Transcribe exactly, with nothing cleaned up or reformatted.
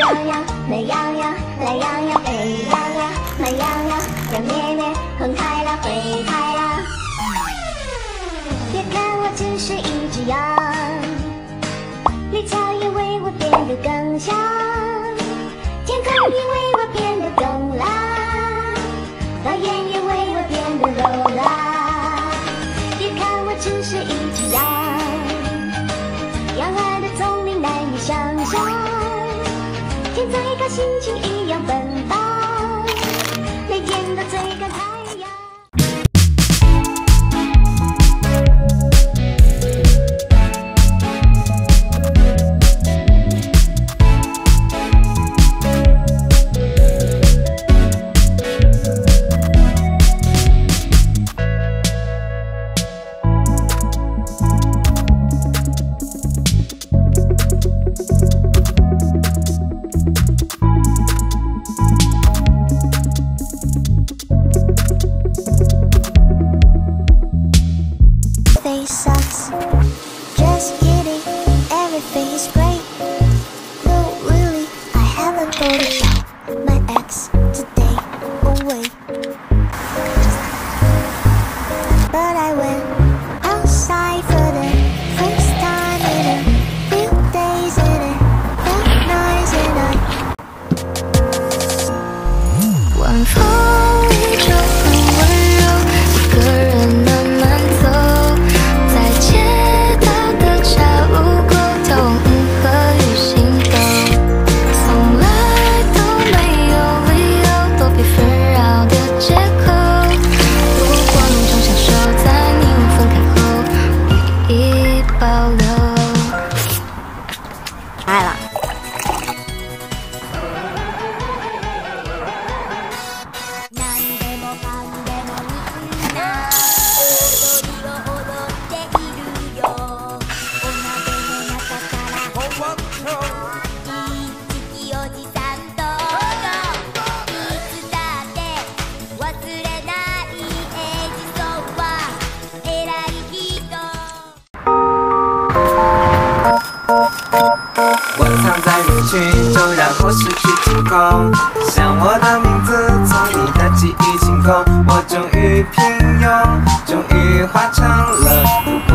羊羊，美羊羊，懒羊羊，沸羊羊，慢羊羊，羊咩咩，横太郎，灰太狼。别看我只是一只羊，绿草也为我变得更香，天空也为我变得更蓝，大雁也为我变得柔软。别看我只是一只羊，羊儿的聪明难以想象，天最高，心情一样奔放，每天都追赶太阳。 Sucks. Just kidding, everything is great. No, really, I haven't thought about my ex today. Oh wait, but I went outside for the first time in a few days, and it felt nice, and I 晚风就很温柔，一个人慢慢走。爱了。 我藏在人群中，然后失去惊恐，像我的名字从你的记忆清空，我终于平庸，终于化成了。